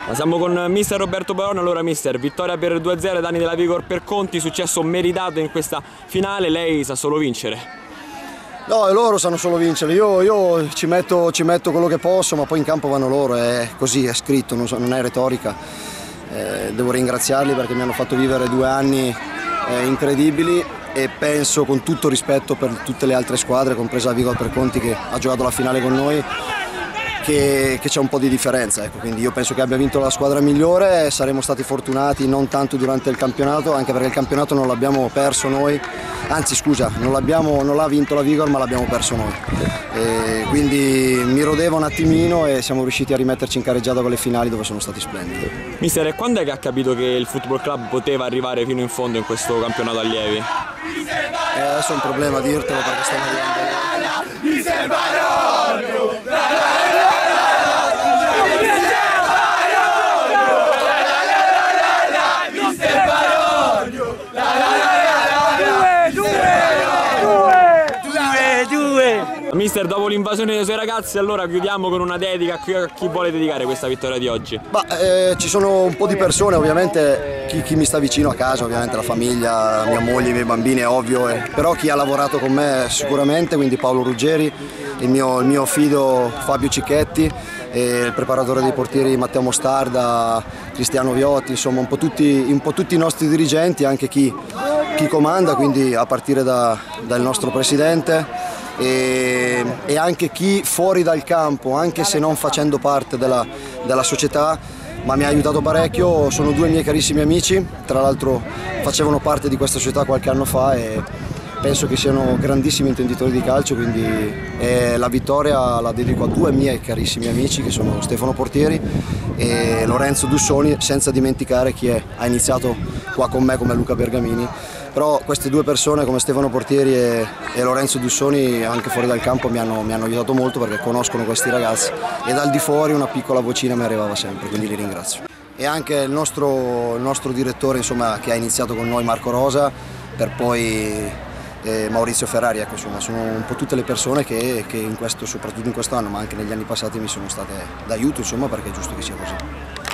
Siamo con mister Roberto Barone. Allora mister, vittoria per 2-0 ai danni della Vigor per Conti, successo meritato in questa finale, lei sa solo vincere. No, loro sanno solo vincere, io ci metto quello che posso, ma poi in campo vanno loro, è così, è scritto, non è retorica. Devo ringraziarli perché mi hanno fatto vivere 2 anni incredibili e penso, con tutto rispetto per tutte le altre squadre, compresa la Vigor per Conti che ha giocato la finale con noi, che c'è un po' di differenza, ecco. Quindi io penso che abbia vinto la squadra migliore, saremo stati fortunati non tanto durante il campionato, anche perché il campionato non l'abbiamo perso noi, anzi scusa, non l'ha vinto la Vigor ma l'abbiamo perso noi, quindi mi rodeva un attimino e siamo riusciti a rimetterci in carreggiata con le finali dove sono stati splendidi. Mister, e quando è che ha capito che il Football Club poteva arrivare fino in fondo in questo campionato allievi? Adesso è un problema dirtelo perché stiamo arrivando. Mister, dopo l'invasione dei suoi ragazzi, allora chiudiamo con una dedica a chi vuole dedicare questa vittoria di oggi. Ci sono un po' di persone, ovviamente chi mi sta vicino a casa, ovviamente la famiglia, mia moglie, i miei bambini, è ovvio, però chi ha lavorato con me sicuramente, quindi Paolo Ruggeri, il mio fido Fabio Cicchetti, il preparatore dei portieri Matteo Mostarda, Cristiano Viotti, insomma un po' tutti i nostri dirigenti, anche chi comanda, quindi a partire dal nostro presidente. E anche chi fuori dal campo, anche se non facendo parte della società, ma mi ha aiutato parecchio. Sono 2 miei carissimi amici, tra l'altro facevano parte di questa società qualche anno fa e penso che siano grandissimi intenditori di calcio, quindi la vittoria la dedico a 2 miei carissimi amici che sono Stefano Portieri e Lorenzo Dussoni, senza dimenticare chi ha iniziato qua con me come Luca Bergamini. Però queste 2 persone come Stefano Portieri e Lorenzo Dussoni anche fuori dal campo mi hanno aiutato molto perché conoscono questi ragazzi e dal di fuori una piccola vocina mi arrivava sempre, quindi li ringrazio. E anche il nostro direttore, insomma, che ha iniziato con noi, Marco Rosa, per poi Maurizio Ferrari, ecco, insomma, sono un po' tutte le persone che soprattutto in questo anno ma anche negli anni passati mi sono state d'aiuto, insomma, perché è giusto che sia così.